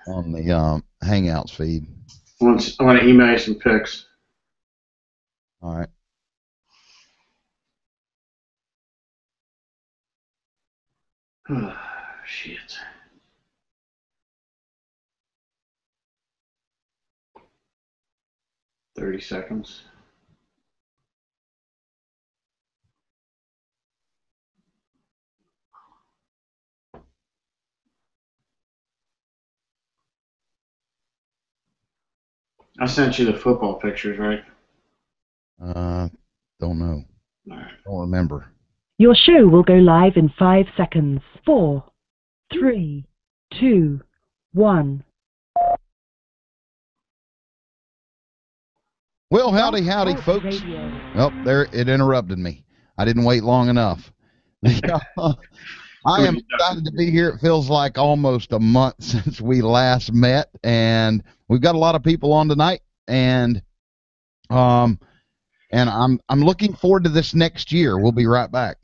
on the Hangouts feed. I want to email you some pics. All right. Shit. $30 seconds. I sent you the football pictures, right? Don't know. All right. Don't remember. Your show will go live in 5 seconds. 4, 3, 2, 1. Well, howdy, folks. Radio. Oh, there, it interrupted me. I didn't wait long enough. I am excited to be here. It feels like almost a month since we last met, and we've got a lot of people on tonight, and I'm looking forward to this next year. We'll be right back.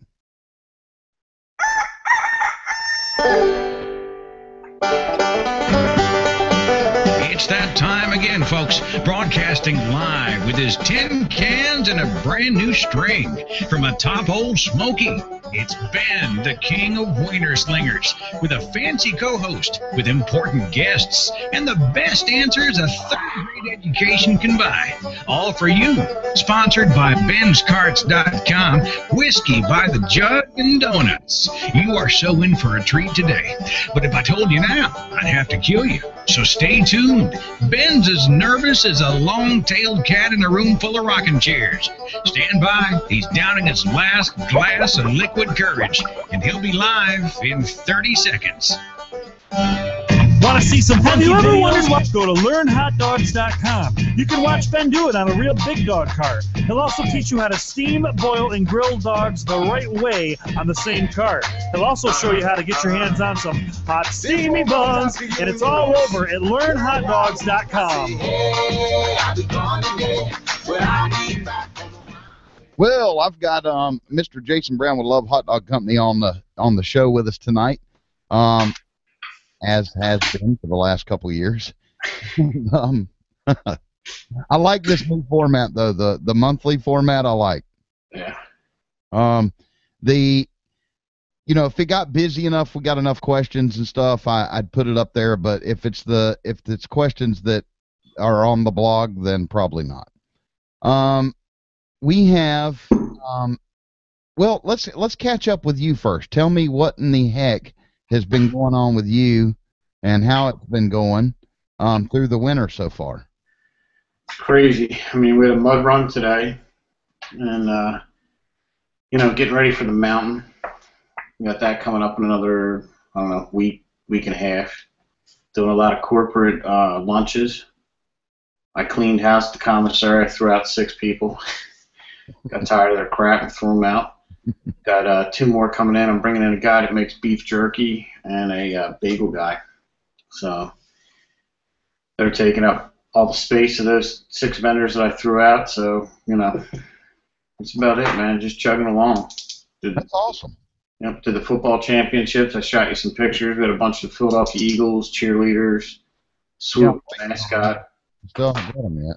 It's that time again, folks. Broadcasting live with his tin cans and a brand new string from atop Old Smoky. It's Ben, the king of Wiener Slingers, with a fancy co-host, with important guests, and the best answers a third-grade education can buy. All for you. Sponsored by BensCarts.com, whiskey by the jug and donuts. You are so in for a treat today. But if I told you now, I'd have to kill you. So stay tuned. Ben's as nervous as a long-tailed cat in a room full of rocking chairs. Stand by. He's downing his last glass of liquid courage, and he'll be live in 30 seconds. Want to see some funky videos? Go to LearnHotDogs.com. You can watch Ben do it on a real big dog cart. He'll also teach you how to steam, boil, and grill dogs the right way on the same cart. He'll also show you how to get your hands on some hot, steamy buns, and it's all over at LearnHotDogs.com. Well, I've got Mr. Jason Brown with Love Hot Dog Company on the show with us tonight. As has been for the last couple of years. I like this new format though, the monthly format I like. Yeah. If it got busy enough, we got enough questions and stuff, I'd put it up there, but if it's questions that are on the blog, then probably not. We have well, let's catch up with you first. Tell me what in the heck has been going on with you and how it's been going through the winter so far. Crazy. I mean, we had a mud run today, and getting ready for the mountain. We got that coming up in another, I don't know, week and a half. Doing a lot of corporate lunches. I cleaned house at the commissary. I threw out 6 people. Got tired of their crap and threw them out. Got 2 more coming in. I'm bringing in a guy that makes beef jerky and a bagel guy. So they're taking up all the space of those 6 vendors that I threw out. So, that's about it, man. Just chugging along. That's awesome. Yep, to the football championships. I shot you some pictures. We had a bunch of Philadelphia Eagles, cheerleaders, swoop mascot. Still haven't got them yet.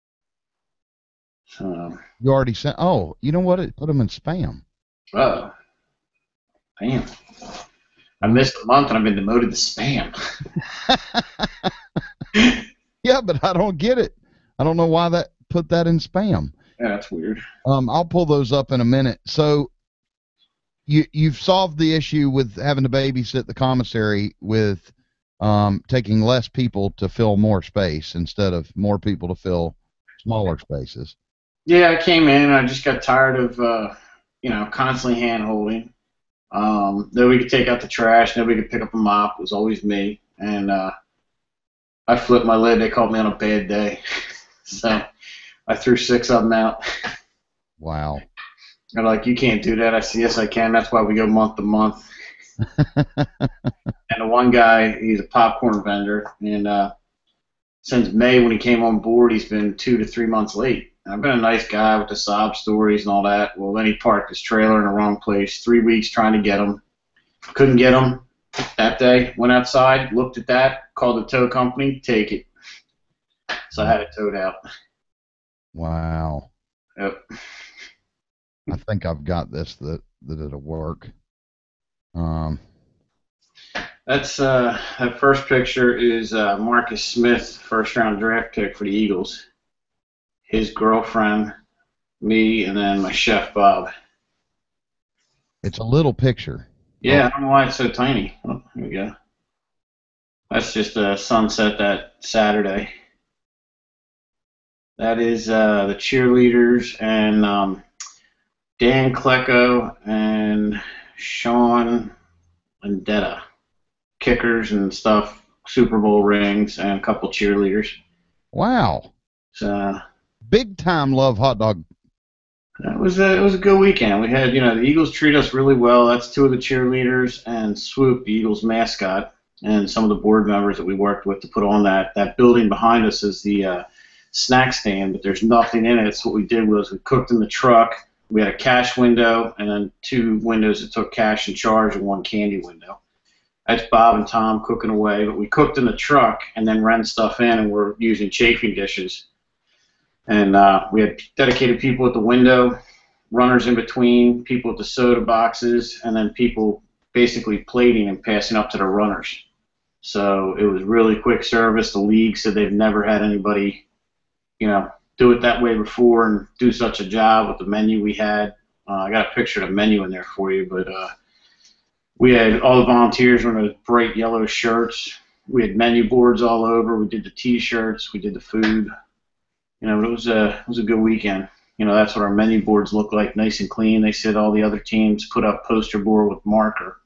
You already sent. Oh, you know what? It put them in spam. Oh, damn! I missed a month and I've been demoted to spam. Yeah, but I don't get it. I don't know why that put that in spam. Yeah, that's weird. I'll pull those up in a minute. So you've solved the issue with having to babysit the commissary with taking less people to fill more space instead of more people to fill smaller spaces. Yeah, I came in and I just got tired of constantly hand-holding. Nobody could take out the trash. Nobody could pick up a mop. It was always me. And I flipped my lid. They called me on a bad day. So I threw 6 of them out. Wow. They're like, you can't do that. I said, yes, I can. That's why we go month to month. And the one guy, he's a popcorn vendor. And since May when he came on board, he's been 2 to 3 months late. I've been a nice guy with the sob stories and all that. Well, then he parked his trailer in the wrong place. 3 weeks trying to get him. Couldn't get him. that day. Went outside, looked at that, called the tow company, take it. So I had it towed out. Wow. Yep. I think I've got this that it'll work. That's that first picture is Marcus Smith, first round draft pick for the Eagles. His girlfriend, me, and then my chef Bob. It's a little picture. Yeah, I don't know why it's so tiny. Oh, here we go. That's just a sunset that Saturday. That is the cheerleaders and Dan Klecko and Sean Vendetta, kickers and stuff, Super Bowl rings, and a couple cheerleaders. Wow. So big time love hot dog. it was a good weekend. We had, the Eagles treat us really well. That's two of the cheerleaders and Swoop, the Eagles mascot, and some of the board members that we worked with to put on that. That building behind us is the snack stand, but there's nothing in it. So what we did was we cooked in the truck. We had a cash window and then two windows that took cash and charge and one candy window. That's Bob and Tom cooking away, but we cooked in the truck and then ran stuff in, and we're using chafing dishes. And we had dedicated people at the window, runners in between, people at the soda boxes, and then people basically plating and passing up to the runners. So it was really quick service. The league said they've never had anybody, do it that way before and do such a job with the menu we had. I got a picture of the menu in there for you, but we had all the volunteers were in those bright yellow shirts. We had menu boards all over. We did the T-shirts. We did the food. It was a good weekend. That's what our menu boards look like, nice and clean. They said all the other teams put up poster board with marker.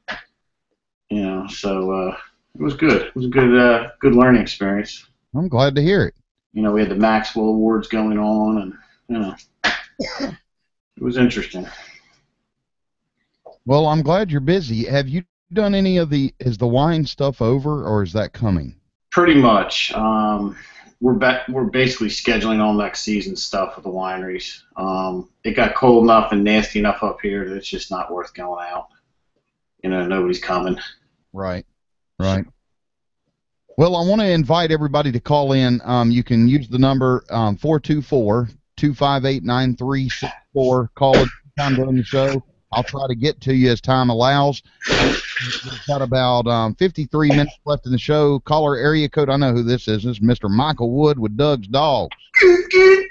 So it was good. It was a good learning experience. I'm glad to hear it. We had the Maxwell Awards going on, and it was interesting. Well, I'm glad you're busy. Have you done any of is the wine stuff over, or is that coming? Pretty much. We're basically scheduling all next season stuff with the wineries. It got cold enough and nasty enough up here that it's just not worth going out. Nobody's coming. Right. Well, I want to invite everybody to call in. You can use the number 424-258-9364. Call it time during the show. I'll try to get to you as time allows. We've got about 53 minutes left in the show. Caller area code. I know who this is. This is Mr. Michael Wood with Doug's Dogs. Hey,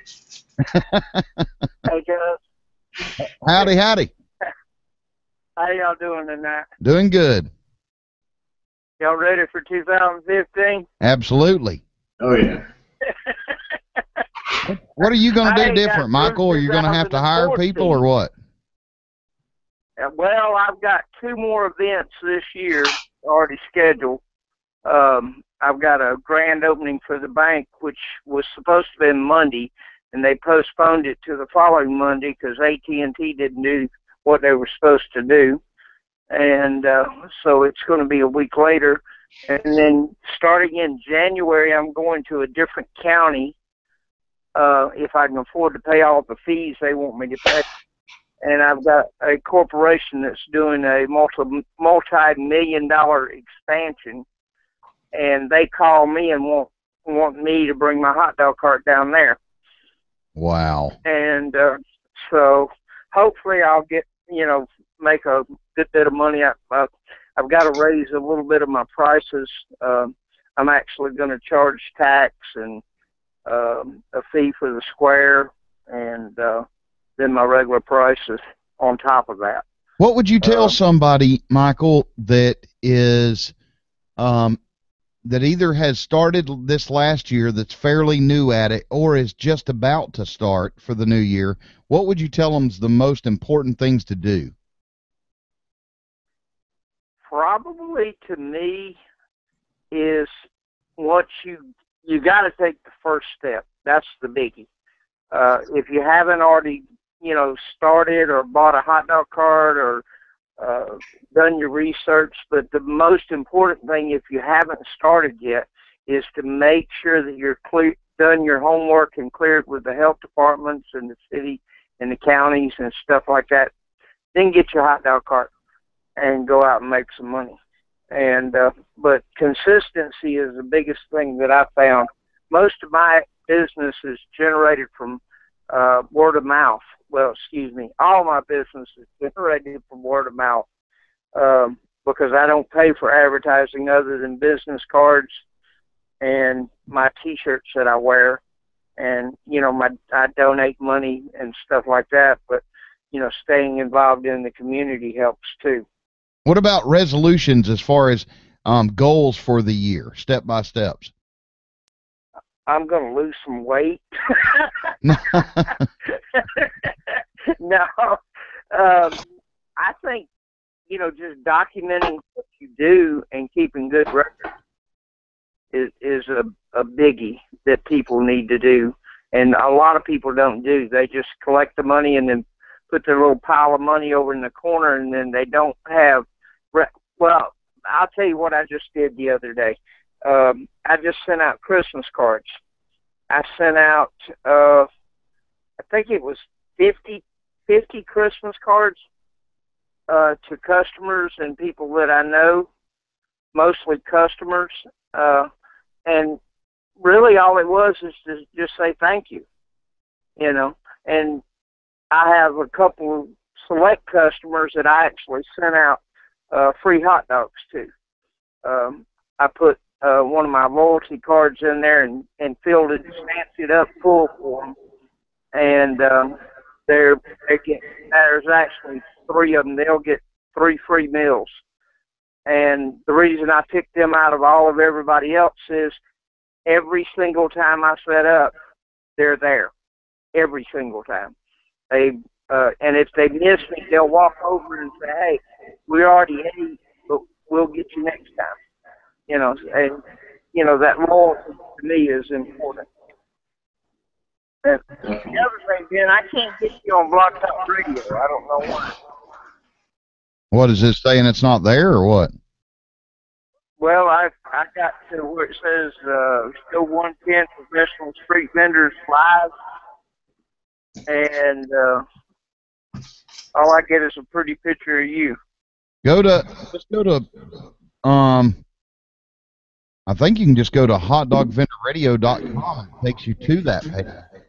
guys. Howdy. How y'all doing tonight? Doing good. Y'all ready for 2015? Absolutely. Oh, yeah. What are you going to do different, Michael? Are you going to have to hire people or what? Well, I've got two more events this year already scheduled. I've got a grand opening for the bank, which was supposed to be Monday, and they postponed it to the following Monday because AT&T didn't do what they were supposed to do. And so it's going to be a week later. And then starting in January, I'm going to a different county if I can afford to pay all the fees they want me to pay. And I've got a corporation that's doing a multi-million-dollar expansion, and they call me and want me to bring my hot dog cart down there. Wow. And so hopefully I'll get, make a good bit of money. I've got to raise a little bit of my prices. I'm actually going to charge tax and a fee for the square, and then my regular prices on top of that. What would you tell somebody, Michael, that is that either has started this last year that's fairly new at it or is just about to start for the new year? What would you tell them is the most important things to do? Probably to me is once you got to take the first step. That's the biggie. If you haven't already, started or bought a hot dog cart or done your research, but the most important thing, if you haven't started yet, is to make sure that you're done your homework and cleared with the health departments and the city and the counties and stuff like that. Then get your hot dog cart and go out and make some money. And but consistency is the biggest thing that I found. Most of my business is generated from word of mouth. Well, excuse me, all my business is generated from word of mouth because I don't pay for advertising other than business cards and my T-shirts that I wear, and I donate money and stuff like that. But staying involved in the community helps too. What about resolutions as far as goals for the year, step by steps? I'm going to lose some weight. No. I think, just documenting what you do and keeping good records is a biggie that people need to do. And a lot of people don't do. They just collect the money and then put their little pile of money over in the corner, and then they don't have. Well, I'll tell you what I just did the other day. I just sent out Christmas cards. I sent out, I think it was 50 Christmas cards to customers and people that I know, mostly customers. And really all it was is to just say thank you, And I have a couple of select customers that I actually sent out free hot dogs to. I put one of my loyalty cards in there and filled it, stamped it up full for them. And there's actually 3 of them. They'll get 3 free meals. And the reason I picked them out of all of everybody else is every single time I set up, they're there. Every single time. And if they miss me, they'll walk over and say, "Hey, we already ate, but we'll get you next time." And that loyalty to me is important. And the other thing, Ben, I can't get you on Blog Talk Radio. I don't know why. What is it saying? It's not there, or what? Well, I got to where it says still 110 Professional Street Vendors Live, and all I get is a pretty picture of you. Just go to I think you can just go to hotdogvendorradio.com and it takes you to that page.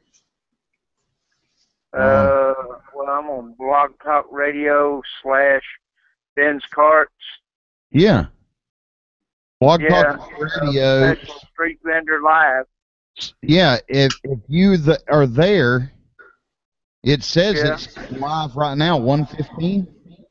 Well, I'm on Blog Talk Radio / Ben's Carts. Yeah. Blog Talk Radio. Professional Street Vendor Live. Yeah, if you are there, it says it's live right now, 1:15.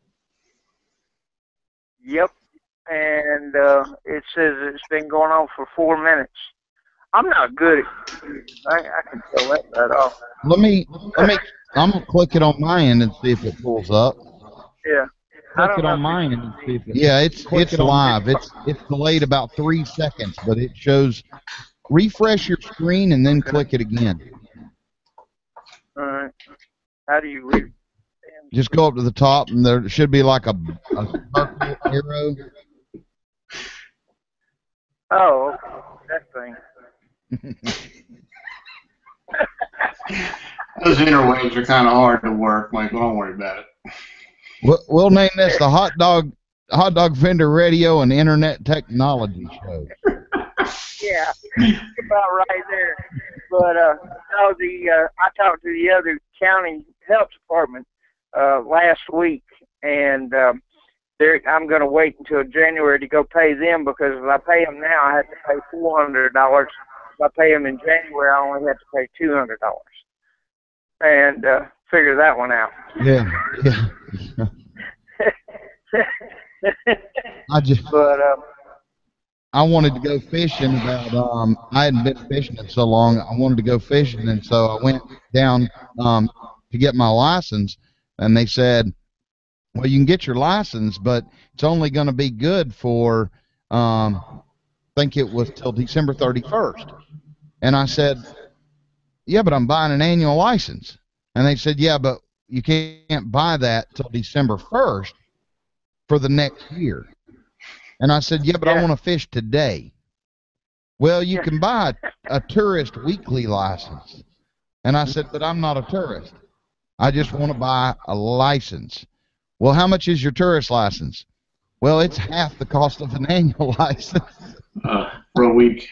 Yep, and it says it's been going on for 4 minutes. I'm not good at computers. I can tell that right off. I'm gonna click it on my end and see if it pulls up. Yeah. Click it on mine and see if it's live. It's delayed about 3 seconds, but it shows. Refresh your screen and then click it again. All right. How do you read? Just go up to the top, and there should be like a circle arrow. Oh, okay. That thing. Those interwebs are kind of hard to work, Michael. Don't worry about it. We'll name this the Hot Dog Vendor Radio and Internet Technology Show. Yeah, about right there. But I talked to the other county health department last week, and I'm going to wait until January to go pay them, because if I pay them now, I have to pay $400. If I pay them in January, I only have to pay $200. And figure that one out. Yeah. I wanted to go fishing I hadn't been fishing in so long. I wanted to go fishing, and so I went down to get my license, and they said, well, you can get your license, but it's only going to be good for, I think it was till December 31st. And I said, yeah, but I'm buying an annual license. And they said, yeah, but you can't buy that till December 1st for the next year. And I said, yeah, but I want to fish today. Well, you can buy a tourist weekly license. And I said, but I'm not a tourist. I just want to buy a license. Well, how much is your tourist license? Well, it's half the cost of an annual license. For a week.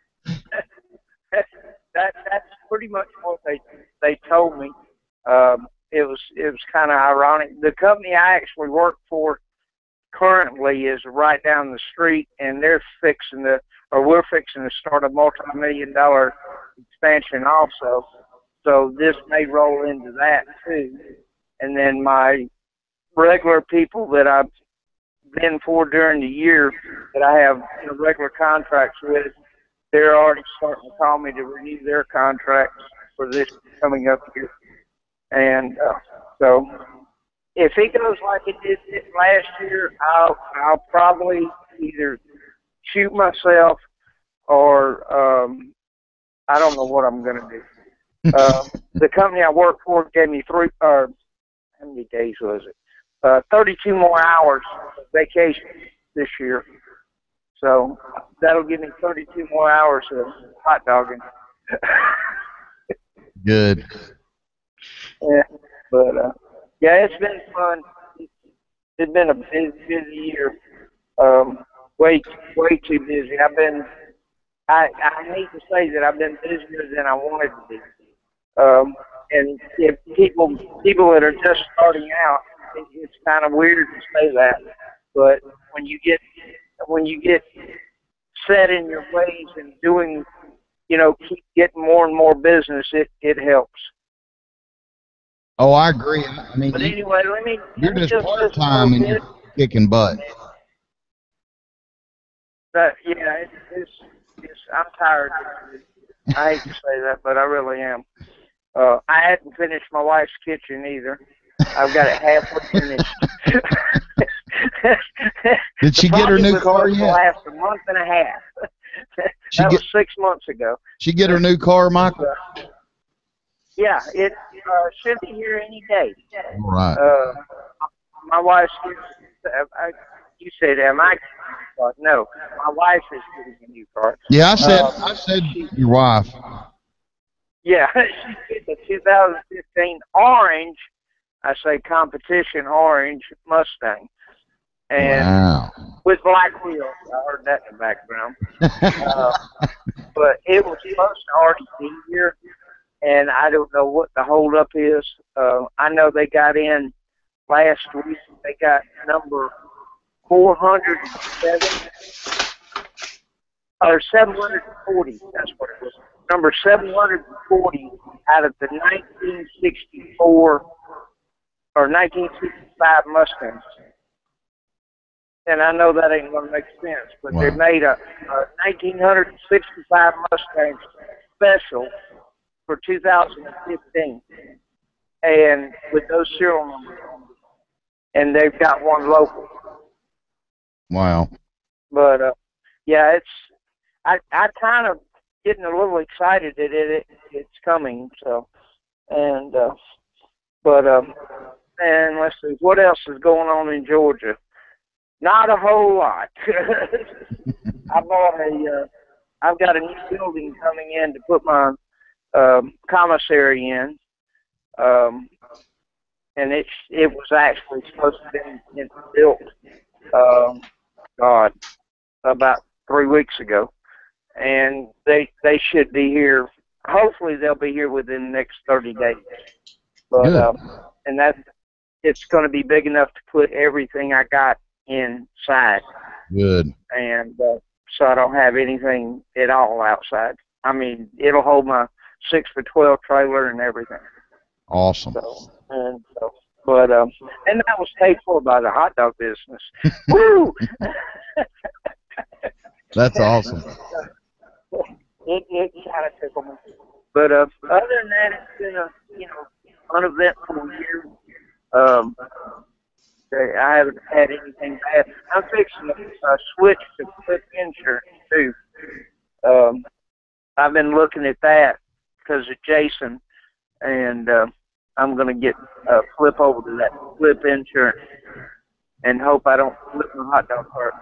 That's pretty much what they told me. It was kind of ironic. The company I actually work for currently is right down the street, and we're fixing to start a multi-million-dollar expansion also. So this may roll into that too. And then my regular people that I've been for during the year that I have regular contracts with, they're already starting to call me to renew their contracts for this coming up year. And so if it goes like it did last year, I'll probably either shoot myself or I don't know what I'm going to do. The company I work for gave me how many days was it? 32 more hours of vacation this year. So that'll give me 32 more hours of hot dogging. Good. Yeah, but yeah, it's been fun. It's been a busy year. Way too busy. I hate to say that I've been busier than I wanted to be. And if people that are just starting out, it's kind of weird to say that, but when you get set in your ways and doing, keep getting more and more business, it helps. Oh, I agree. I mean, but anyway, you're just part-time and you're kicking butt. Yeah, I'm tired. I hate to say that, but I really am. I hadn't finished my wife's kitchen either. I've got it halfway finished. Did she get her new car yet? Last a month and a half. That was 6 months ago. She get her new car, Michael? Yeah, it should be here any day. All right. My wife's you said, am I? No, my wife is getting a new car. Yeah, I said your wife. Yeah, she did the 2015 orange, I say competition orange Mustang. And wow. With black wheels. I heard that in the background. But it was supposed to already be here, and I don't know what the holdup is. I know they got in last week. They got number 407 or 740. That's what it was. Number 740 out of the 1964 or 1965 Mustangs. And I know that ain't going to make sense, but wow. They made a 1965 Mustang special for 2015, and with those serial numbers on them. And they've got one local. Wow. But yeah, I kind of getting a little excited that it's coming. So, and let's see what else is going on in Georgia. Not a whole lot. I've got a new building coming in to put my commissary in, and it was actually supposed to be built, about 3 weeks ago, and they should be here. Hopefully, they'll be here within the next 30 days. But and it's going to be big enough to put everything I got inside. Good. And so I don't have anything at all outside. I mean, it'll hold my 6x12 trailer and everything. Awesome. And that was paid for by the hot dog business. Woo! That's awesome. It kind of tickled me. But other than that, it's been a uneventful year. I haven't had anything bad. I'm fixing to switch to flip insurance too. I've been looking at that because of Jason, and I'm going to get flip over to that flip insurance and hope I don't flip my hot dog cart.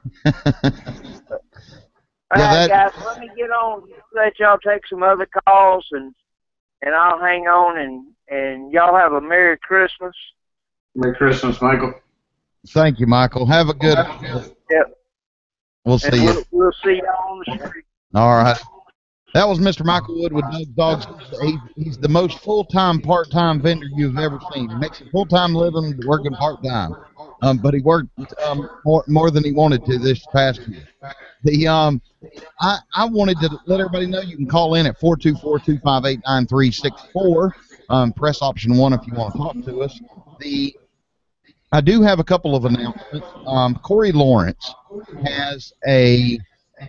All right, guys, let me get on. Let y'all take some other calls, and I'll hang on, and y'all have a Merry Christmas. Merry Christmas, Michael. Thank you, Michael. Have a good. Yep. We'll see you. We'll see y'all on the street. All right. That was Mr. Michael Wood with Doug's Dogs. He's the most full-time, part-time vendor you've ever seen. He makes a full-time living working part-time. But he worked more than he wanted to this past year. I wanted to let everybody know you can call in at 424-258-9364. Press option 1 if you want to talk to us. I do have a couple of announcements. Corey Lawrence has a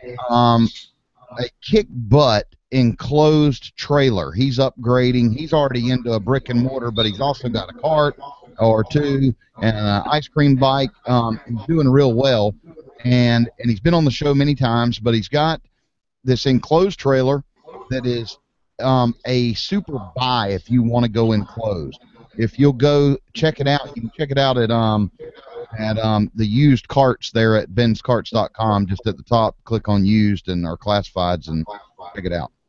kick butt enclosed trailer. He's upgrading. He's already into a brick and mortar, but he's also got a cart or two and an ice cream bike. He's doing real well, and he's been on the show many times, but he's got this enclosed trailer that is a super buy if you want to go enclosed. If you'll go check it out, you can check it out at the used carts there at benscarts.com. Just at the top, click on used and our classifieds and check it out.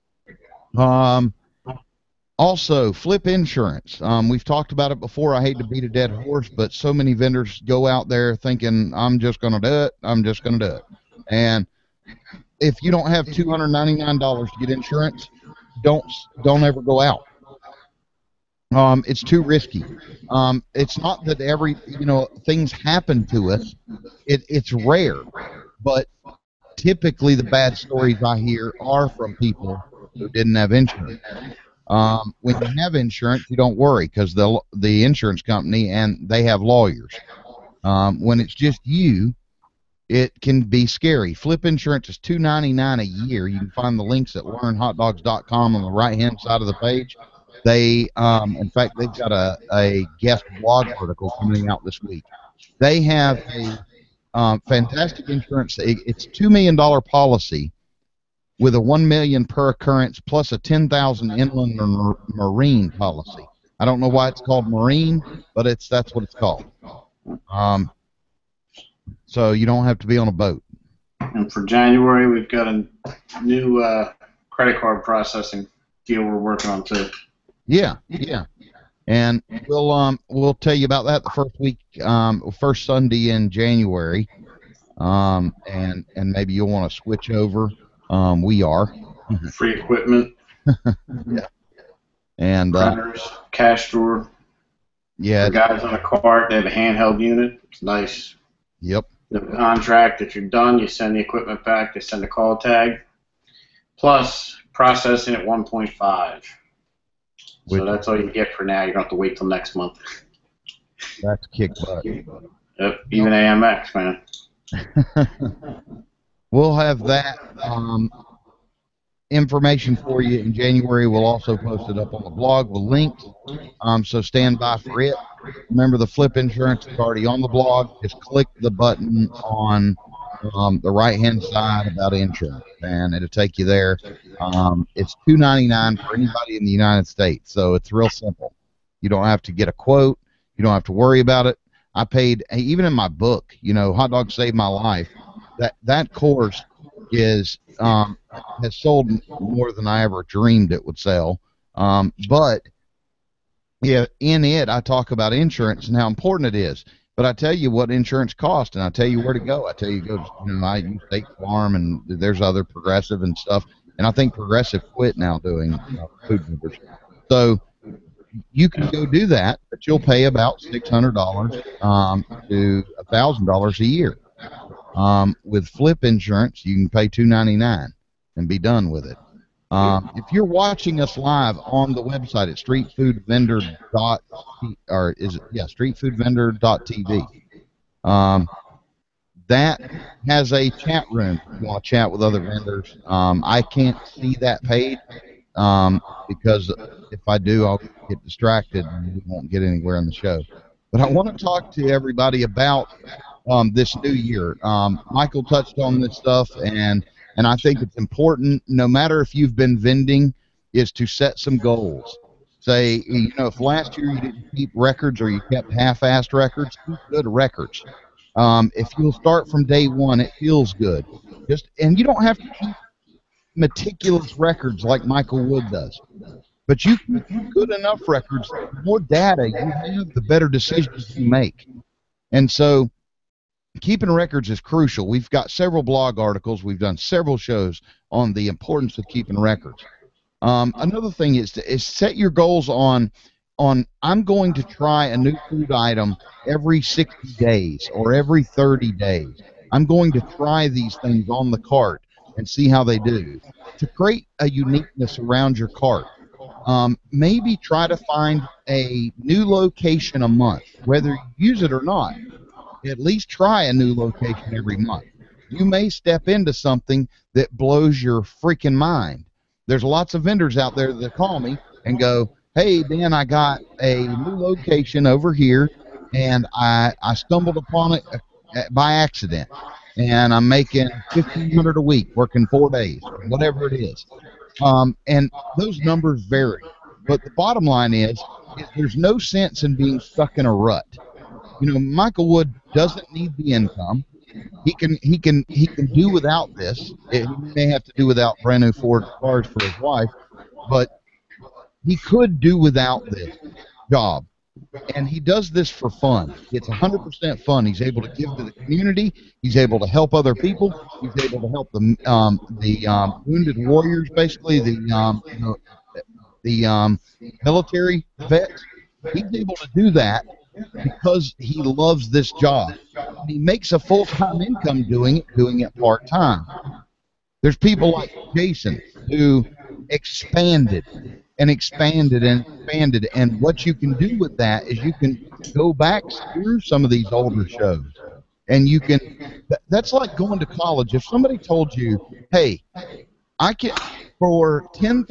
Also, Flip Insurance. We've talked about it before. I hate to beat a dead horse, but so many vendors go out there thinking, I'm just going to do it. I'm just going to do it. And if you don't have $299 to get insurance, don't ever go out. It's too risky. It's not that things happen to us. It's rare, but typically the bad stories I hear are from people who didn't have insurance. When you have insurance, you don't worry because the insurance company and they have lawyers. When it's just you, it can be scary. Flip Insurance is $299 a year. You can find the links at learnhotdogs.com on the right-hand side of the page. They, in fact, they've got a guest blog article coming out this week. They have a fantastic insurance. It's a $2 million policy with a $1 million per occurrence plus a $10,000 inland or marine policy. I don't know why it's called marine, but that's what it's called. So you don't have to be on a boat. And for January, we've got a new credit card processing deal we're working on too. Yeah. And we'll tell you about that the first week, first Sunday in January. And maybe you'll want to switch over. We are. Free equipment. Yeah. And printers, cash drawer. Yeah. For guys on a cart, they have a handheld unit. It's nice. Yep. The contract, if you're done, you send the equipment back. They send a call tag. Plus processing at 1.5. So that's all you get for now. You don't have to wait till next month. That's kick butt. Yep, even AMX, man. We'll have that information for you in January. We'll also post it up on the blog with links. So stand by for it. Remember, the Flip Insurance is already on the blog. Just click the button on the right-hand side about insurance, and it'll take you there. It's $299 for anybody in the United States, so it's real simple. You don't have to get a quote. You don't have to worry about it. I paid, even in my book, Hot Dog Saved My Life, that course has sold more than I ever dreamed it would sell. But yeah, in it, I talk about insurance and how important it is. But I tell you what insurance costs, and I tell you where to go. I tell you, I use State Farm, and there's other Progressive and stuff. And I think Progressive quit now doing food vendors. So you can go do that, but you'll pay about $600 to $1,000 a year. With Flip Insurance, you can pay $299 and be done with it. If you're watching us live on the website at streetfoodvendor.tv, that has a chat room if you want to chat with other vendors. I can't see that page because if I do, I'll get distracted and we won't get anywhere in the show. But I want to talk to everybody about this new year. Michael touched on this stuff, and I think it's important, no matter if you've been vending, is to set some goals. Say, if last year you didn't keep records or you kept half-assed records, keep good records. If you'll start from day one, it feels good. And you don't have to keep meticulous records like Michael Wood does. But you can keep good enough records. The more data you have, the better decisions you make. And so keeping records is crucial. We've got several blog articles. We've done several shows on the importance of keeping records. Another thing is to set your goals on I'm going to try a new food item every 60 days or every 30 days. I'm going to try these things on the cart and see how they do. To create a uniqueness around your cart, maybe try to find a new location a month, whether you use it or not. At least try a new location every month. You may step into something that blows your freaking mind. There's lots of vendors out there that call me and go, hey, Dan, I got a new location over here, and I stumbled upon it by accident, and I'm making $1,500 a week, working 4 days, whatever it is. And those numbers vary. But the bottom line is there's no sense in being stuck in a rut. You know, Michael Wood doesn't need the income. He can do without this. He may have to do without brand new Ford cars for his wife, but he could do without this job. And he does this for fun. It's 100% fun. He's able to give to the community. He's able to help other people. He's able to help the wounded warriors, basically the military vets. He's able to do that because he loves this job. He makes a full-time income doing it part-time. There's people like Jason who expanded, and what you can do with that is you can go back through some of these older shows, and you can, that's like going to college. If somebody told you, hey, I can, for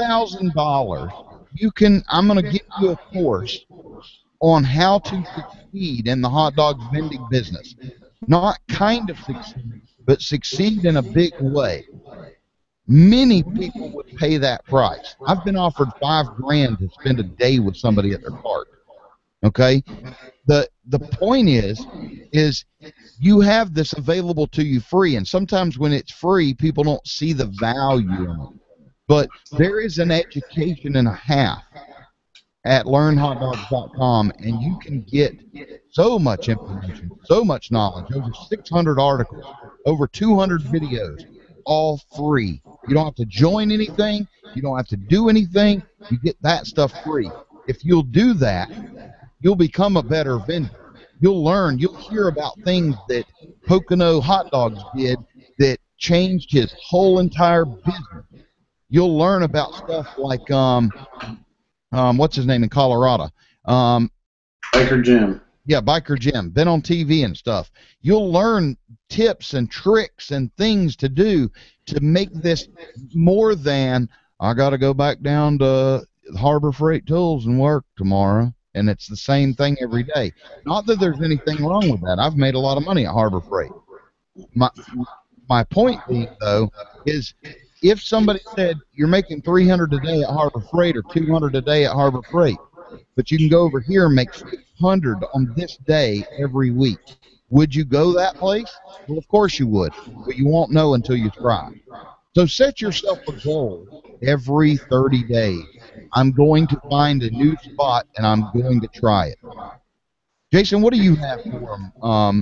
$10,000, I'm going to give you a course on how to succeed in the hot dog vending business. Not kind of succeed, but succeed in a big way. Many people would pay that price. I've been offered $5,000 to spend a day with somebody at their park. Okay? The point is you have this available to you free, and sometimes when it's free, people don't see the value in it. But there is an education and a half at learnhotdogs.com, and you can get so much information, so much knowledge, over 600 articles, over 200 videos, all free. You don't have to join anything. You don't have to do anything. You get that stuff free. If you'll do that, you'll become a better vendor. You'll learn. You'll hear about things that Pocono Hot Dogs did that changed his whole entire business. You'll learn about stuff like what's his name in Colorado? Biker Jim. Yeah, Biker Jim. Been on TV and stuff. You'll learn tips and tricks and things to do to make this more than, I got to go back down to Harbor Freight Tools and work tomorrow, and it's the same thing every day. Not that there's anything wrong with that. I've made a lot of money at Harbor Freight. My point being, though, is if somebody said you're making $300 a day at Harbor Freight or $200 a day at Harbor Freight, but you can go over here and make $600 on this day every week, would you go that place? Well, of course you would, but you won't know until you try. So set yourself a goal every 30 days. I'm going to find a new spot, and I'm going to try it. Jason, what do you have for them?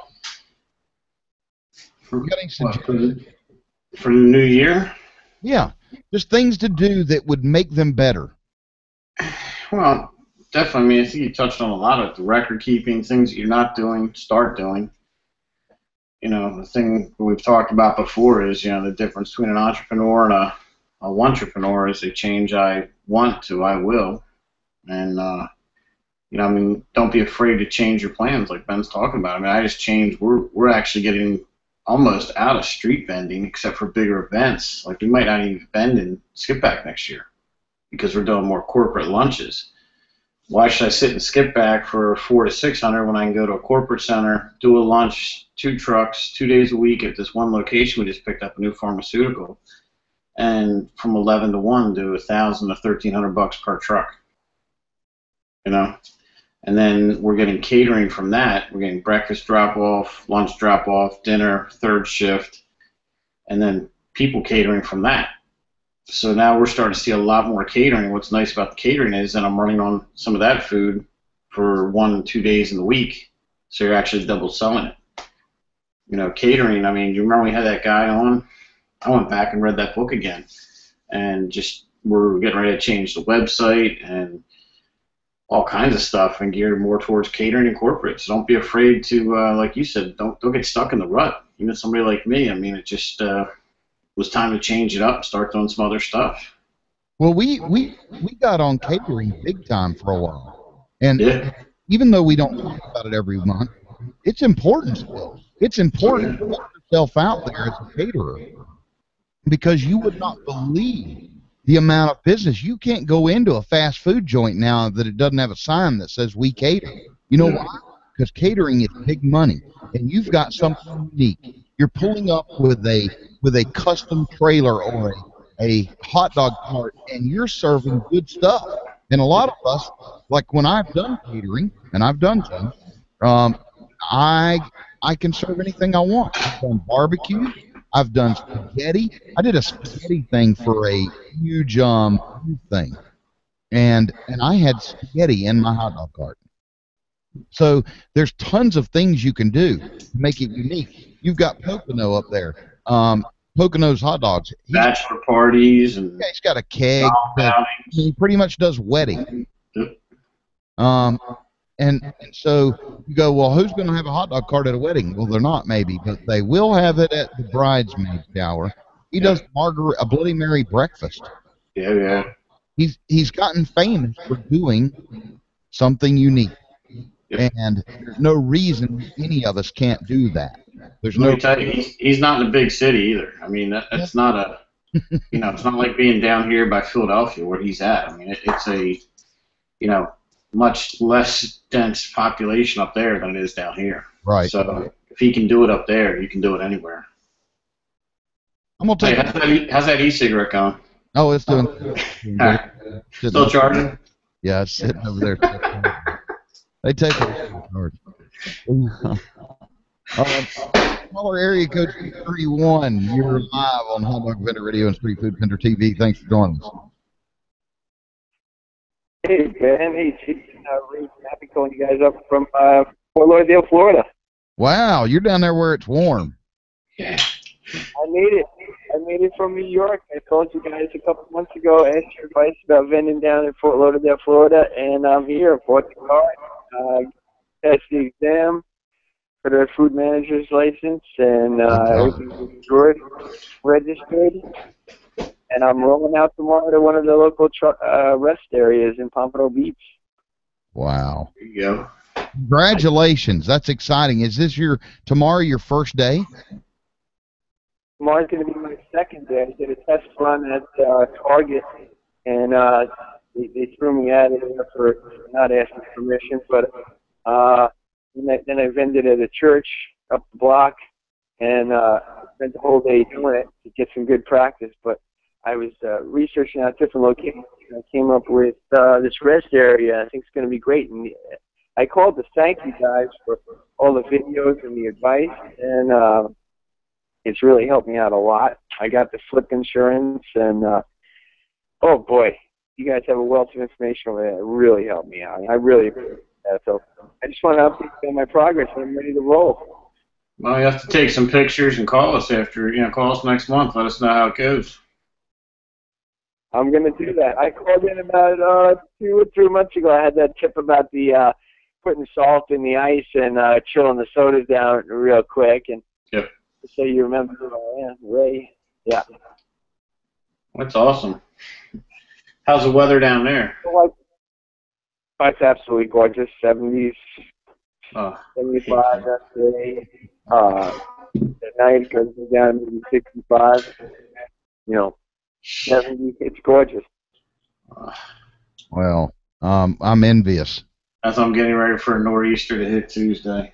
For the new year? Yeah, just things to do that would make them better. Well, definitely. I mean, I think you touched on a lot of the record keeping, things that you're not doing, start doing. You know, the thing we've talked about before is, you know, the difference between an entrepreneur and a entrepreneur is they change I want to I will. And, you know, I mean, don't be afraid to change your plans like Ben's talking about. I mean, I just changed. We're actually getting almost out of street vending except for bigger events. Like we might not even vend in Skipback next year because we're doing more corporate lunches. Why should I sit in Skipback for $400 to $600 when I can go to a corporate center, do a lunch, 2 trucks, 2 days a week at this one location? We just picked up a new pharmaceutical, and from 11 to 1 do $1,000 to $1,300 per truck. You know, and then we're getting catering from that. We're getting breakfast drop-off, lunch drop-off, dinner, third shift, and then people catering from that. So now we're starting to see a lot more catering. What's nice about the catering is that I'm running on some of that food for 1 and 2 days in the week, so you're actually double selling it. catering. I mean, you remember we had that guy on? I went back and read that book again, and just we're getting ready to change the website and all kinds of stuff and geared more towards catering and corporate. So don't be afraid to, like you said, don't get stuck in the rut. Even somebody like me, I mean, it just was time to change it up and start doing some other stuff. Well, we got on catering big time for a while, and Yeah. even though we don't talk about it every month, it's important still. It's important to put yourself out there as a caterer, because you would not believe the amount of business. You can't go into a fast food joint now that it doesn't have a sign that says we cater. You know why? Because catering is big money, and you've got something unique. You're pulling up with a custom trailer or a hot dog cart, and you're serving good stuff. And a lot of us, like when I've done catering, and I've done some, I can serve anything I want. I've done barbecue. I've done spaghetti. I did a spaghetti thing for a huge thing, and I had spaghetti in my hot dog cart. So there's tons of things you can do to make it unique. You've got Pocono up there. Pocono's hot dogs. Bachelor parties and Yeah, he's got a keg. He pretty much does wedding. Yep. And so you go, well, who's going to have a hot dog cart at a wedding? Well, they're not, maybe, but they will have it at the bridesmaid shower. He does a Bloody Mary breakfast. Yeah. He's gotten famous for doing something unique. Yep. And there's no reason any of us can't do that. There's Let no. me tell you, he's not in a big city either. I mean, that's not a, it's not like being down here by Philadelphia where he's at. I mean, it's a, much less dense population up there than it is down here. Right. So if he can do it up there, you can do it anywhere. I'm gonna take. Hey, how's that e-cigarette going? Oh, it's doing. Still charging? Yeah, it's sitting over there. They take it hard. Caller area code 31. You're live on Hot Dog Vendor Radio and Street Food Vendor TV. Thanks for joining us. Hey, Ben. Hey, Jason. Really happy calling you guys up from Fort Lauderdale, Florida. Wow, you're down there where it's warm. Yeah. I made it from New York. I called you guys a couple months ago, asked your advice about vending down in Fort Lauderdale, Florida, and I'm here. Bought the car, passed the exam for the food manager's license, and everything was good, registered, and I'm rolling out tomorrow to one of the local rest areas in Pompano Beach. Wow. There you go. Congratulations. That's exciting. Is this tomorrow your first day? Tomorrow's going to be my second day. I did a test run at Target, and they threw me out of there for not asking permission, but then I vended at a church up the block, and spent the whole day doing it to get some good practice. But I was researching out different locations, and I came up with this rest area. I think it's going to be great. And I called to thank you guys for all the videos and the advice, and it's really helped me out a lot. I got the flip insurance, and oh boy, you guys have a wealth of information over there. It really helped me out. I really appreciate that. So I just want to update you on my progress, and I'm ready to roll. Well, you have to take some pictures and call us call us next month. Let us know how it goes. I'm going to do that. I called in about 2 or 3 months ago. I had that tip about the putting salt in the ice and chilling the sodas down real quick. And yep. So you remember Ray? Yeah. That's awesome. How's the weather down there? Oh, it's absolutely gorgeous. 70s, 75 that day. At night it goes down to maybe 65. 70. It's gorgeous. Well, I'm envious. As I'm getting ready for a nor'easter to hit Tuesday.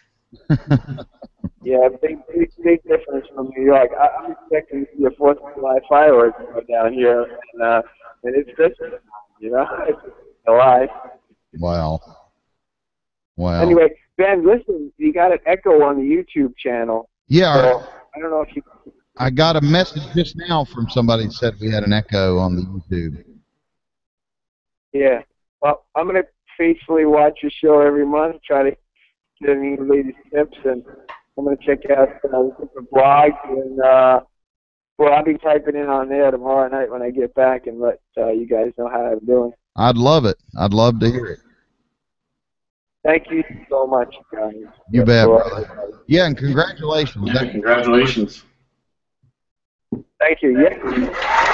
Yeah, big difference from New York. I'm expecting to see a 4th of July fireworks go down here, and it's Christmas, it's July. Wow. Anyway, Ben, listen, you got an echo on the YouTube channel. Yeah. So I don't know if you... I got a message just now from somebody that said we had an echo on the YouTube. Yeah. Well, I'm going to faithfully watch your show every month, try to get any latest tips, and I'm going to check out the different blogs, and well, I'll be typing in on there tomorrow night when I get back and let you guys know how I'm doing. I'd love it. I'd love to hear it. Thank you so much, guys. You bet, brother. Yeah, and congratulations. Yeah, congratulations. Thank you. Yeah.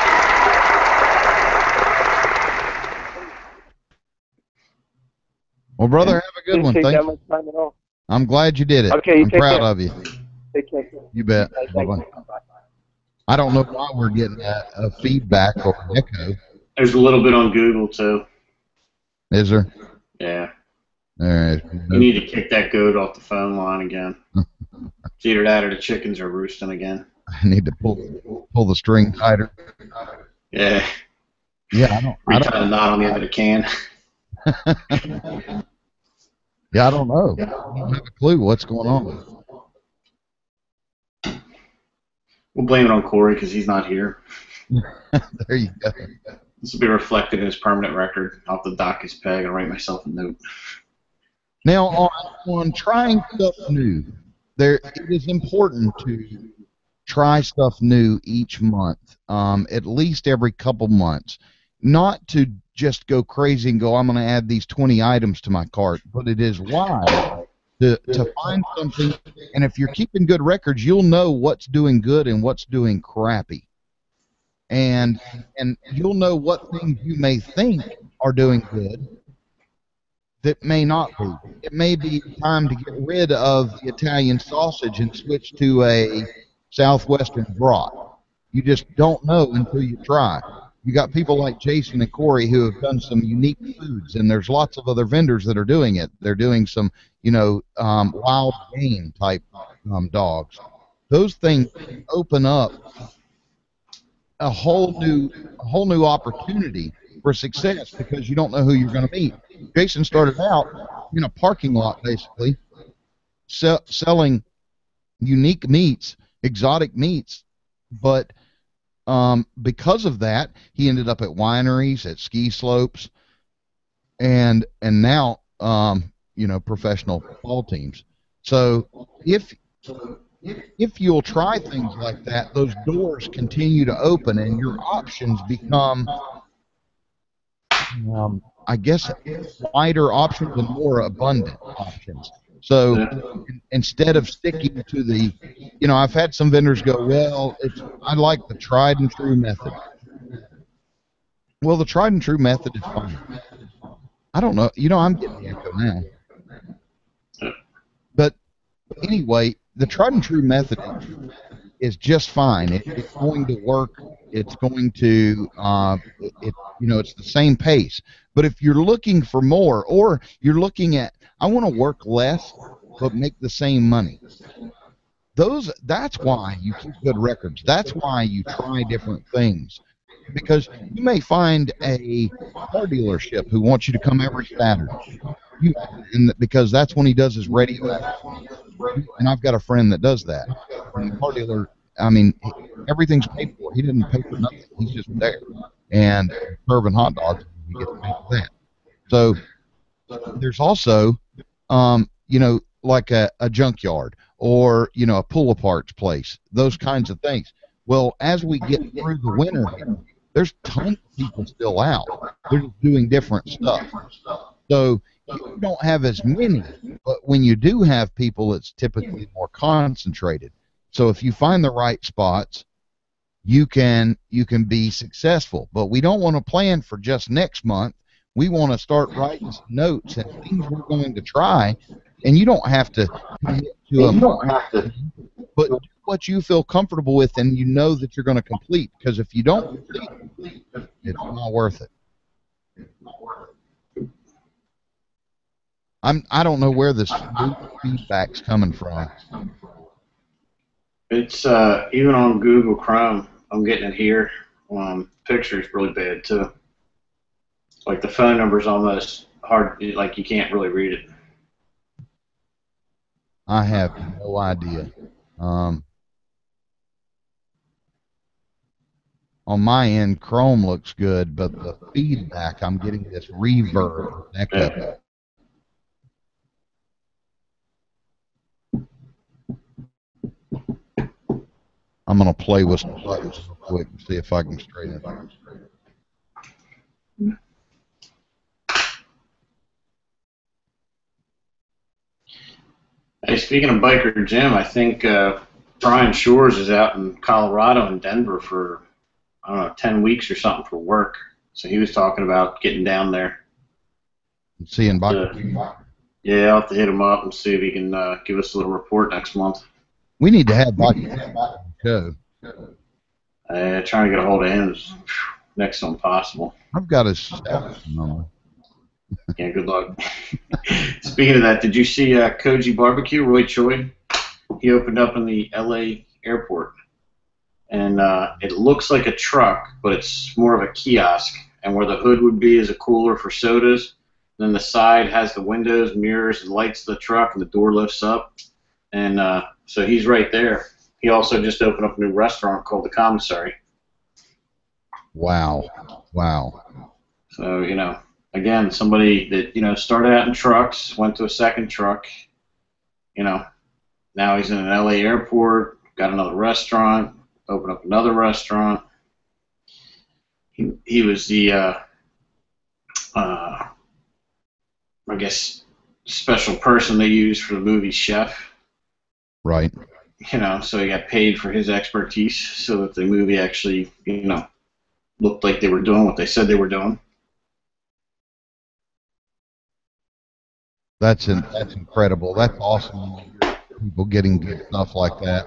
Well, brother, have a good one. Didn't take Thank that you. much time at all. I'm glad you did it. Okay, you I'm take proud care. of you. Take care. You bet. Thank Bye-bye. you. I don't know why we're getting a feedback or an echo. There's a little bit on Google, too. Is there? Yeah. All right. You need to kick that goat off the phone line again. It's either that or the chickens are roosting again. I need to pull the string tighter. Yeah. Yeah, I Retie the knot on the end of the can. Yeah, I don't know. I don't have a clue what's going on. We'll blame it on Corey because he's not here. There you go. This will be reflected in his permanent record. I'll have to dock his peg and write myself a note. Now, on trying stuff new, it is important to try stuff new each month, at least every couple months. Not to just go crazy and go, I'm going to add these 20 items to my cart, but it is wise to find something, and if you're keeping good records, you'll know what's doing good and what's doing crappy. And you'll know what things you may think are doing good that may not be. It may be time to get rid of the Italian sausage and switch to a Southwestern broth. You just don't know until you try. You got people like Jason and Corey who have done some unique foods, and there's lots of other vendors that are doing it. They're doing some, wild game type dogs. Those things open up a whole new opportunity for success because you don't know who you're going to meet. Jason started out in a parking lot, basically, selling unique meats, exotic meats, but because of that, he ended up at wineries, at ski slopes, and now professional ball teams. So if you'll try things like that, those doors continue to open and your options become, wider options and more abundant options. So instead of sticking to the, I've had some vendors go, well, I like the tried and true method. Well, the tried and true method is fine. I don't know. I'm getting the echo now. But anyway, the tried and true method is just fine. It's going to work. It's going to, it's the same pace. But if you're looking for more, or you're looking at, I want to work less but make the same money, that's why you keep good records. That's why you try different things. Because you may find a car dealership who wants you to come every Saturday. Because that's when he does his radio. And I've got a friend that does that. And the car dealer, everything's paid for. He didn't pay for nothing. He's just there. And serving hot dogs, he gets paid for that. So there's also, like a junkyard or, a pull-aparts place, those kinds of things. Well, as we get through the winter, there's tons of people still out. They're just doing different stuff. So you don't have as many, but when you do have people, it's typically more concentrated. So if you find the right spots, you can be successful. But we don't want to plan for just next month. We want to start writing some notes and things we're going to try. And you don't have to commit to them. You don't have to. But do what you feel comfortable with, and you know that you're going to complete. Because if you don't complete, it's not worth it. I don't know where this feedback's coming from. It's even on Google Chrome. I'm getting it here. Picture's really bad too. Like the phone number's almost hard. Like you can't really read it. I have no idea. On my end, Chrome looks good, but the feedback, I'm getting this reverb echo. I'm gonna play with some buttons real quick and see if I can straighten it out. Hey, speaking of Biker Jim, I think Brian Shores is out in Colorado and Denver for, I don't know, 10 weeks or something for work. So he was talking about getting down there. Seeing Biker. Yeah, I'll have to hit him up and see if he can give us a little report next month. We need to have Biker on the show. Trying to get a hold of him is next to impossible. I've got his cell number. Yeah, good luck. Speaking of that, did you see Koji Barbecue, Roy Choi? He opened up in the LA airport. And it looks like a truck, but it's more of a kiosk. And where the hood would be is a cooler for sodas. Then the side has the windows, mirrors, and lights of the truck, and the door lifts up. And so he's right there. He also just opened up a new restaurant called The Commissary. Wow. So, you know, again, somebody that, you know, started out in trucks, went to a second truck, you know, now he's in an LA airport, got another restaurant, opened up another restaurant. He was the, I guess, special person they used for the movie Chef. Right. You know, so he got paid for his expertise so that the movie actually, you know, looked like they were doing what they said they were doing. That's incredible. That's awesome. People getting good stuff like that.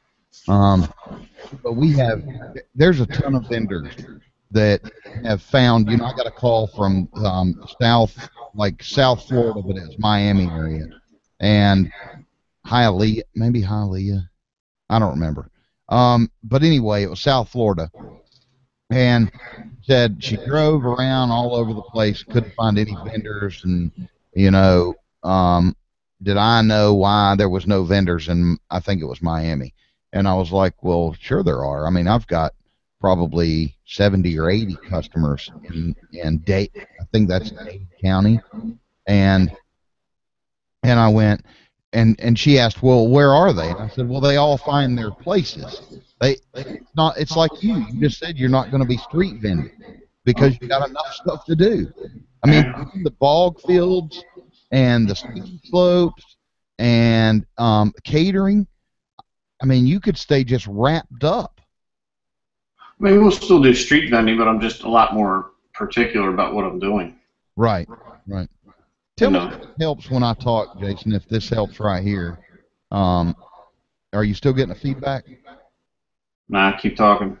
But there's a ton of vendors that have found, you know, I got a call from South Florida, but it's Miami area, and Hialeah, I don't remember. But anyway, it was South Florida, and said she drove around all over the place, couldn't find any vendors, and you know, did I know why there was no vendors in, I think it was Miami. And I was like, well, sure there are. I mean, I've got probably 70 or 80 customers in Dade. I think that's Dade County. And I went, and she asked, well, where are they? And I said, well, they all find their places. It's like you just said, you're not going to be street vending because you got enough stuff to do. I mean, the bog fields and the ski slopes and catering, I mean, you could stay just wrapped up. I mean, we'll still do street vending, but I'm just a lot more particular about what I'm doing. Right. Tell me if it helps when I talk, Jason, if this helps right here. Are you still getting the feedback? Nah, keep talking.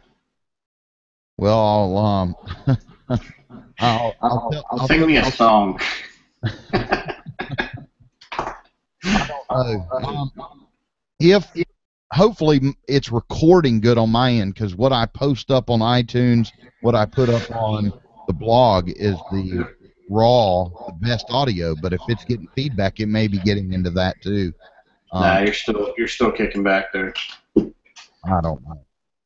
Well, I'll sing me a song. If hopefully it's recording good on my end, because what I post up on iTunes, what I put up on the blog is the raw, the best audio. But if it's getting feedback, it may be getting into that too. Nah, you're still kicking back there. I don't know.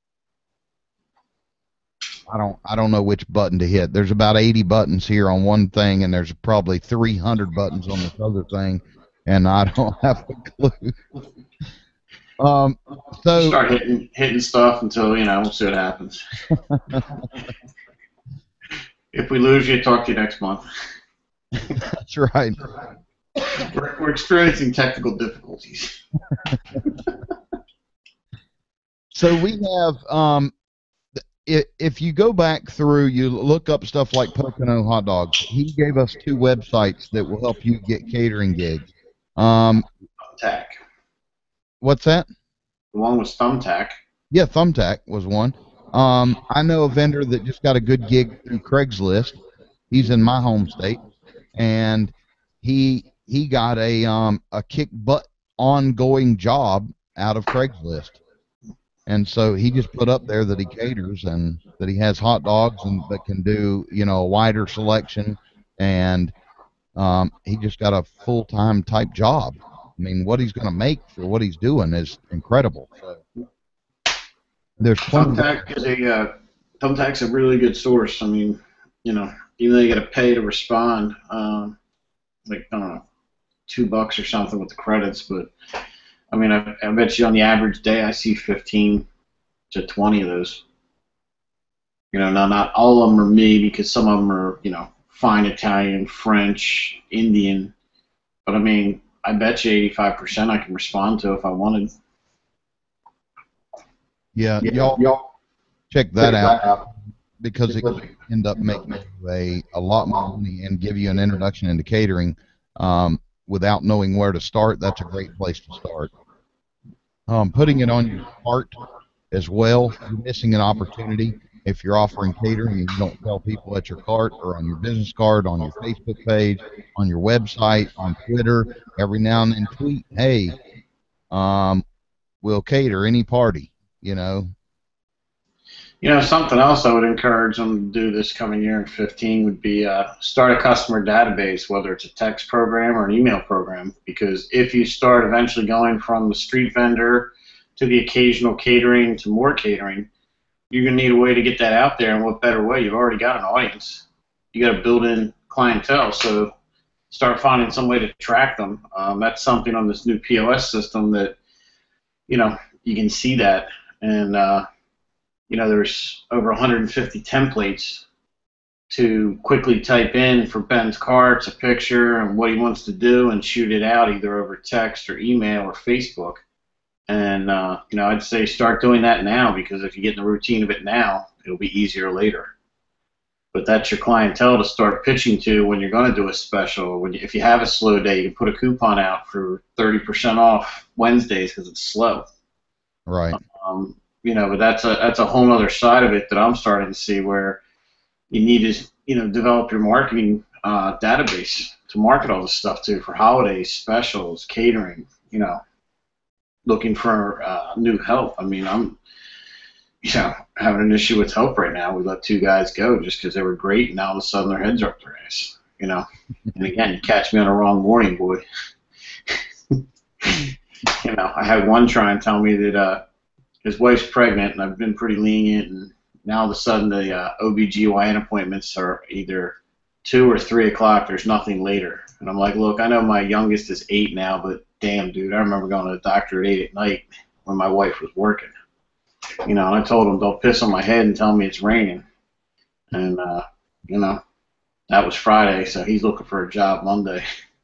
I don't know which button to hit. There's about 80 buttons here on one thing, and there's probably 300 buttons on this other thing, and I don't have a clue. So start hitting stuff until, you know, we'll see what happens. If we lose you, talk to you next month. That's right. We're experiencing technical difficulties. So we have, if you go back through, you look up stuff like Pocono Hot Dogs. He gave us 2 websites that will help you get catering gigs. Thumbtack. What's that? The one was Thumbtack. Yeah, Thumbtack was one. I know a vendor that just got a good gig through Craigslist. He's in my home state, and he got a kick butt ongoing job out of Craigslist. And so he just put up there that he caters and that he has hot dogs and that can do, you know, a wider selection, and he just got a full-time type job. I mean, what he's going to make for what he's doing is incredible. So there's Thumbtack's a really good source. I mean, you know, even though you got to pay to respond, like, I don't know, $2 or something with the credits, but I mean, I bet you on the average day I see 15 to 20 of those. Now not all of them are me, because some of them are, fine Italian, French, Indian. But I mean, I bet you 85% I can respond to if I wanted. Yeah, y'all check that out, because it could end up making you a lot more money and give you an introduction into catering without knowing where to start. That's a great place to start. Putting it on your cart as well, you're missing an opportunity. If you're offering catering and you don't tell people at your cart or on your business card, on your Facebook page, on your website, on Twitter, every now and then tweet, hey, we'll cater any party, Something else I would encourage them to do this coming year in 15 would be start a customer database, whether it's a text program or an email program, because if you start eventually going from the street vendor to the occasional catering to more catering, you're going to need a way to get that out there, and what better way? You've already got an audience. You got to build in clientele, so start finding some way to track them. That's something on this new POS system that, you can see that, and there's over 150 templates to quickly type in for Ben's carts, a picture, and what he wants to do, and shoot it out either over text or email or Facebook. And, I'd say start doing that now, because if you get in the routine of it now, it'll be easier later. But that's your clientele to start pitching to when you're going to do a special. If you have a slow day, you can put a coupon out for 30% off Wednesdays because it's slow. Right. But that's a whole other side of it that I'm starting to see, where you need to, develop your marketing database to market all this stuff to, for holidays, specials, catering, looking for new help. I mean, I'm, having an issue with help right now. We let 2 guys go just because they were great, and now all of a sudden their heads are up their ass, And again, you catch me on the wrong morning, boy. I had one try and tell me that his wife's pregnant, and I've been pretty lenient, and now all of a sudden the OBGYN appointments are either 2 or 3 o'clock. There's nothing later. And I'm like, look, I know my youngest is 8 now, but damn, dude, I remember going to the doctor at 8 at night when my wife was working. And I told him, don't piss on my head and tell me it's raining. And, that was Friday, so he's looking for a job Monday.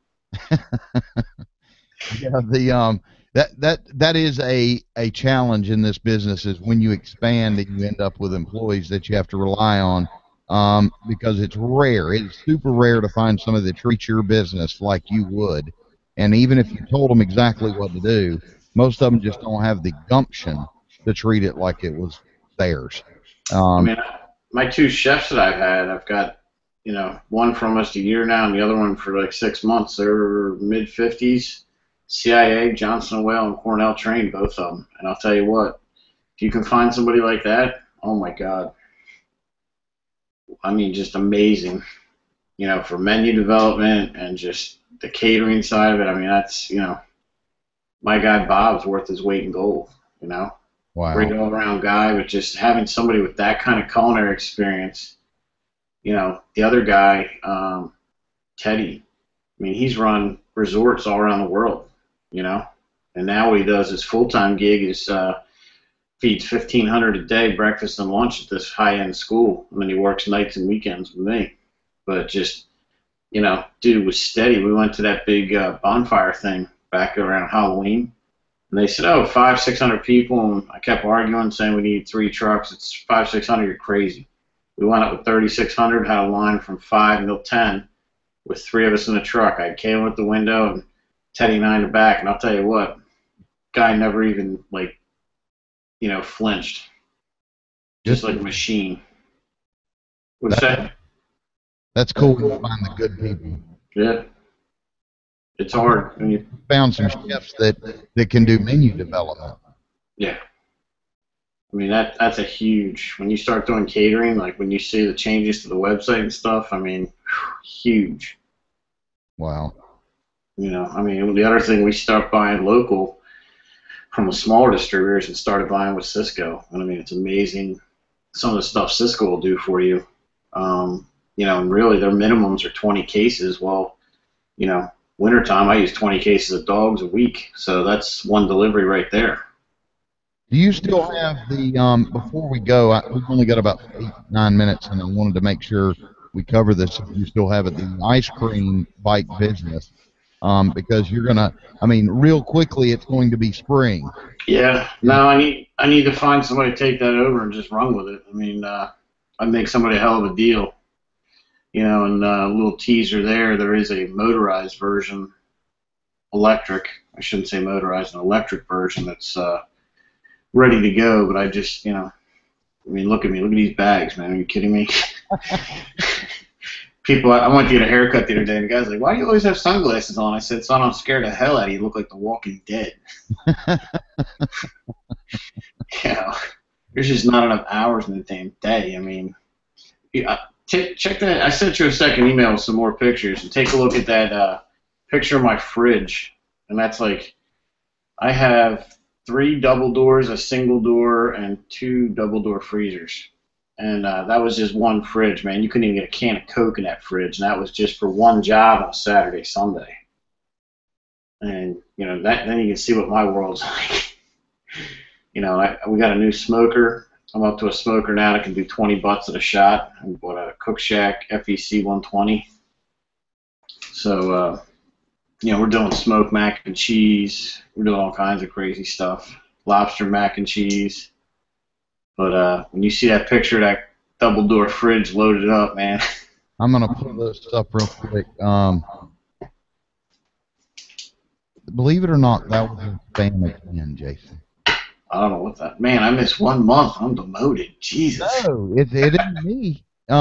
Yeah, that is a challenge in this business, is when you expand and you end up with employees that you have to rely on, because it's rare. It's super rare to find somebody that treats your business like you would. And even if you told them exactly what to do, most of them just don't have the gumption to treat it like it was theirs. My 2 chefs that I've had, I've got, one for almost a year now and the other one for like 6 months. They're mid-50s, CIA, Johnson & Wales, and Cornell trained, both of them. And I'll tell you what, if you can find somebody like that, oh my God. I mean, just amazing, for menu development and just the catering side of it. I mean, that's, my guy Bob's worth his weight in gold, Wow. Great all-around guy, but just having somebody with that kind of culinary experience, the other guy, Teddy, I mean, he's run resorts all around the world, and now what he does, his full-time gig is feeds 1,500 a day, breakfast and lunch at this high-end school, and then he works nights and weekends with me. But just, dude was steady. We went to that big bonfire thing back around Halloween, and they said, 500-600 people, and I kept arguing, saying we need 3 trucks. It's 500-600, you're crazy. We went up with 3,600, had a line from 5 until 10 with 3 of us in the truck. I came with the window and Teddy and I in the back, and I'll tell you what, guy never even, flinched. Just like a machine. What's that? That's cool when you find the good people. Yeah. It's hard when you found some chefs that can do menu development. Yeah. I mean, that's a huge, when you start doing catering, like when you see the changes to the website and stuff, I mean, huge. Wow. The other thing, we stopped buying local from the smaller distributors and started buying with Cisco. And I mean, it's amazing some of the stuff Cisco will do for you. And really their minimums are 20 cases. Well, wintertime, I use 20 cases of dogs a week. So that's one delivery right there. Do you still have the before we go? We've only got about 8-9 minutes, and I wanted to make sure we cover this. If you still have it, the ice cream bike business, because you're gonna. I mean, real quickly, it's going to be spring. Yeah. No, I need to find somebody to take that over and just run with it. I mean, I'd make somebody a hell of a deal. You know, and a little teaser there. There is a motorized version, electric. I shouldn't say motorized, an electric version that's ready to go. But I just, you know, I mean, look at me. Look at these bags, man. Are you kidding me? People, I went to get a haircut the other day, and the guy's like, "Why do you always have sunglasses on?" I said, "Son, I'm scared the hell out of you. You look like the Walking Dead." You know, there's just not enough hours in the damn day. I mean, check that. I sent you a second email with some more pictures, and take a look at that picture of my fridge. And that's like, I have 3 double doors, a single door, and 2 double door freezers. And that was just one fridge, man. You couldn't even get a can of Coke in that fridge, and that was just for one job on Saturday, Sunday. And you know that, then you can see what my world's like. You know, we got a new smoker. I'm up to a smoker now that can do 20 butts at a shot. I bought a Cook Shack FEC 120. So, you know, we're doing smoked mac and cheese. We're doing all kinds of crazy stuff. Lobster mac and cheese. But when you see that picture of that double door fridge loaded up, man. I'm gonna pull this up real quick. Believe it or not, that was a fan again, Jason. I don't know what that. Man, I missed 1 month. I'm demoted. Jesus. No, it isn't me.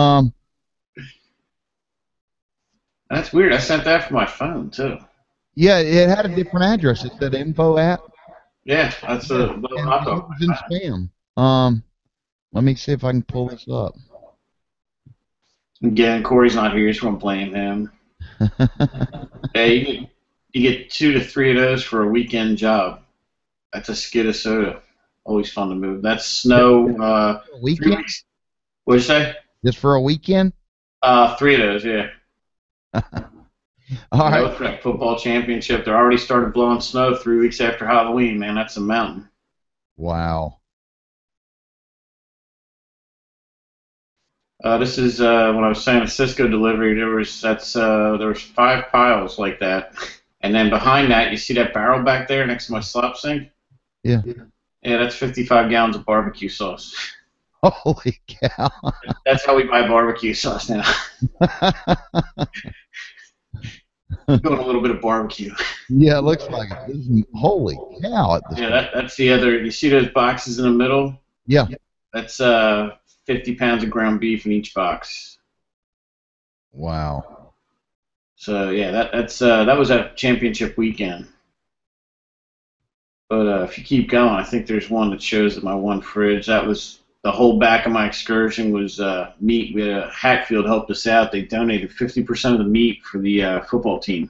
That's weird. I sent that from my phone too. Yeah, it had a different address. It said info at. Yeah, that's the And it was in spam. Let me see if I can pull this up. Again, Corey's not here. You just want to blame him. Hey, you get 2 to 3 of those for a weekend job. That's a skid of soda. Always fun to move. That's snow. A weekend? What'd you say? Just for a weekend? 3 of those, yeah. All right. For that football championship, they already started blowing snow 3 weeks after Halloween, man. That's a mountain. Wow. This is when I was saying a Cisco delivery. There was 5 piles like that, and then behind that, you see that barrel back there next to my slop sink? Yeah. Yeah, that's 55 gallons of barbecue sauce. Holy cow. That's how we buy barbecue sauce now. Doing a little bit of barbecue. Yeah, it looks like it. This is, holy cow. Yeah, that's the other. You see those boxes in the middle? Yeah. That's 50 pounds of ground beef in each box. Wow. So yeah, that was a championship weekend. But if you keep going, I think there's one that shows that my one fridge. That was the whole back of my excursion was meat. We had Hatfield helped us out. They donated 50% of the meat for the football team.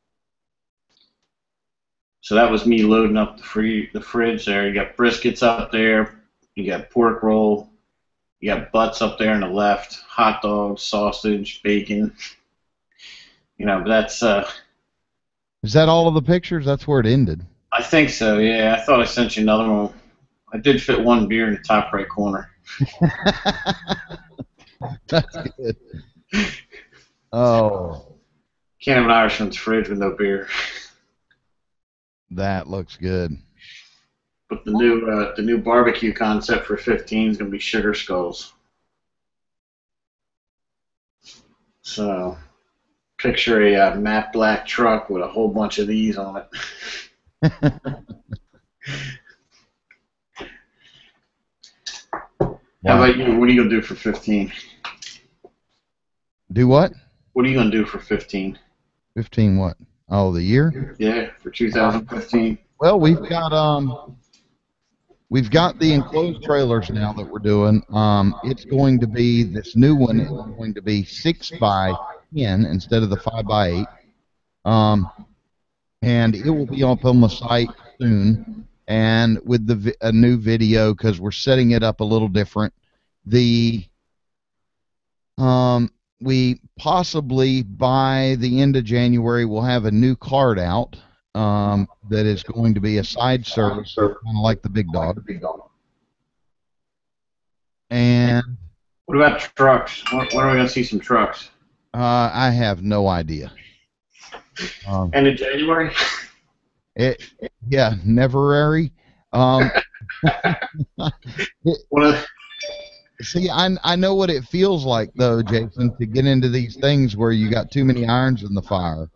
So that was me loading up the fridge there. You got briskets up there. You got pork roll. You got butts up there on the left. Hot dogs, sausage, bacon. You know, but that's. Is that all of the pictures? That's where it ended. I think so. Yeah, I thought I sent you another one. I did fit one beer in the top right corner. That's good. Oh. Can't have an Irishman's fridge with no beer. That looks good. But the new barbecue concept for 15 is going to be sugar skulls. So, picture a matte black truck with a whole bunch of these on it. How about you? What are you going to do for 15? Do what? What are you going to do for 15? 15 what? Oh, the year? Yeah, for 2015. Well, we've got the enclosed trailers now that we're doing. It's going to be this new one. It's going to be 6x10 instead of the 5x8. And it will be up on the site soon, and with a new video because we're setting it up a little different. We possibly by the end of January will have a new card out that is going to be a side service, kind of like the Big Dog. And what about trucks? When are we going to see some trucks? I have no idea. End of January? Yeah, neverary. See, I know what it feels like, though, Jason, to get into these things where you got too many irons in the fire.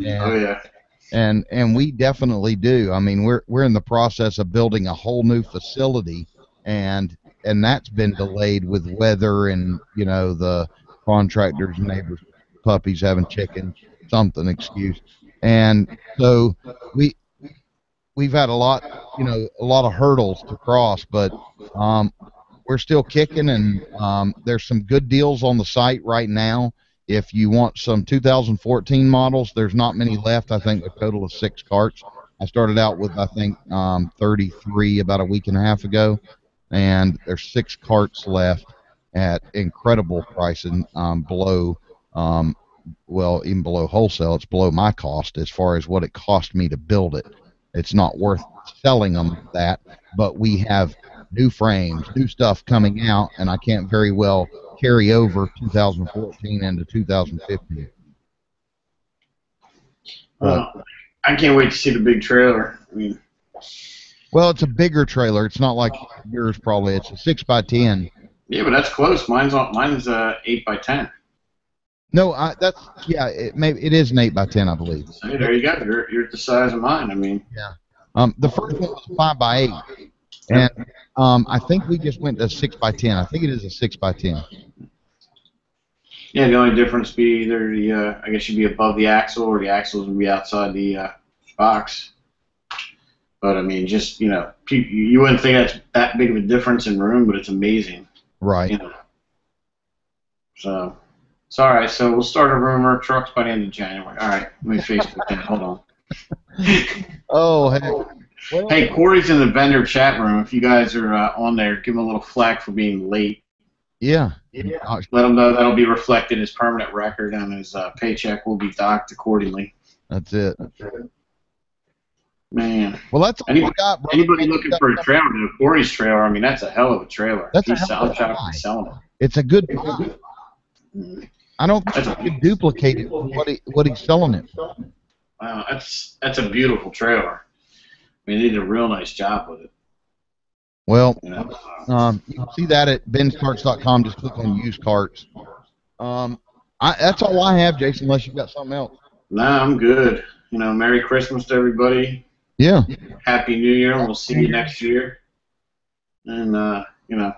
And we definitely do. I mean, we're in the process of building a whole new facility, and that's been delayed with weather and, you know, the contractors' neighbors' puppies having chickens, something excuse. And so we've had a lot of hurdles to cross, but we're still kicking, and there's some good deals on the site right now. If you want some 2014 models, there's not many left. I think a total of 6 carts. I started out with, I think, 33 about a week and a half ago, and there's 6 carts left at incredible pricing, below, well, even below wholesale. It's below my cost as far as what it cost me to build it. It's not worth selling them that, but we have new frames, new stuff coming out, and I can't very well carry over 2014 into 2015. Well, I can't wait to see the big trailer. I mean, well, it's a bigger trailer. It's not like yours probably. It's a 6x10. Yeah, but that's close. Mine's 8x10. No, it is an 8x10, I believe. Hey, there you go. You're the size of mine. I mean, yeah. The first one was 5x8, and I think we just went to 6x10. I think it is a 6x10. Yeah, the only difference be either I guess you'd be above the axle, or the axles would be outside the box. But I mean, just, you know, you wouldn't think that's that big of a difference in room, but it's amazing. Right. You know? So it's all right. So we'll start a rumor trucks by the end of January. All right, let me Facebook that. Hold on. Oh, heck. Well, hey, Corey's in the vendor chat room. If you guys are on there, give him a little flack for being late. Yeah. Let him know that'll be reflected in his permanent record, and his paycheck will be docked accordingly. That's it. Man. Well, that's all we got, bro. Anybody looking for a trailer, Corey's trailer, I mean, that's a hell of a trailer. That's He's selling it. It's a good product. I don't think you can duplicate it for what he's selling it for. Wow, that's a beautiful trailer. I mean, they did a real nice job with it. Well, you know, you can see that at benscarts.com. Just click on used carts. That's all I have, Jason, unless you've got something else. Nah, I'm good. You know, Merry Christmas to everybody. Yeah. Happy New Year, and we'll see you next year. And, you know,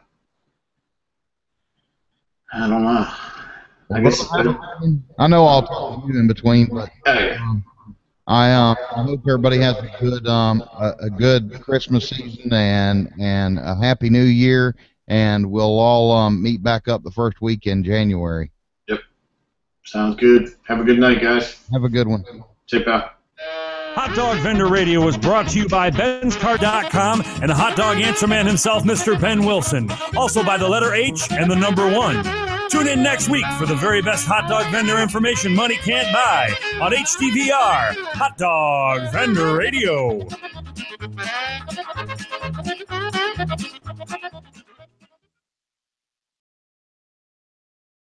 I don't know. I guess I know I'll talk to you in between, but I hope everybody has a good Christmas season and a Happy New Year, and we'll all meet back up the first week in January. Yep. Sounds good. Have a good night, guys. Have a good one. Tip out. Hot Dog Vendor Radio was brought to you by BensCar.com and the hot dog answer man himself, Mr. Ben Wilson. Also by the letter H and the number 1. Tune in next week for the very best hot dog vendor information money can't buy on HDVR, Hot Dog Vendor Radio.